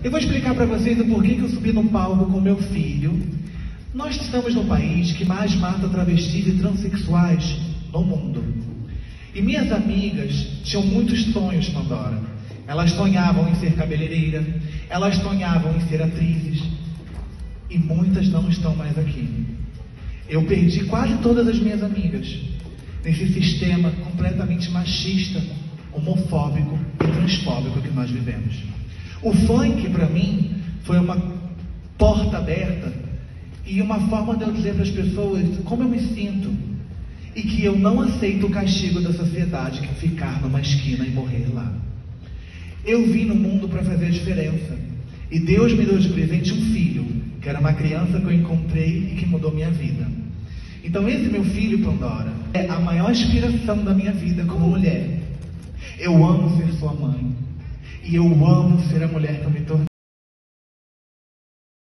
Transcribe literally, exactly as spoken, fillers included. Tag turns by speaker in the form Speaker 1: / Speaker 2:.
Speaker 1: Eu vou explicar para vocês o porquê que eu subi no palco com meu filho. Nós estamos no país que mais mata travestis e transexuais no mundo. E minhas amigas tinham muitos sonhos, Pandora. Elas sonhavam em ser cabeleireira, elas sonhavam em ser atrizes, e muitas não estão mais aqui. Eu perdi quase todas as minhas amigas nesse sistema completamente machista, homofóbico e transfóbico que nós vivemos. O funk, para mim, foi uma porta aberta e uma forma de eu dizer para as pessoas como eu me sinto e que eu não aceito o castigo da sociedade, que é ficar numa esquina e morrer lá. Eu vim no mundo para fazer a diferença e Deus me deu de presente um filho, que era uma criança que eu encontrei e que mudou minha vida. Então esse meu filho, Pandora, é a maior inspiração da minha vida como mulher. Eu amo ser sua mãe. E eu amo ser a mulher que eu me tornei.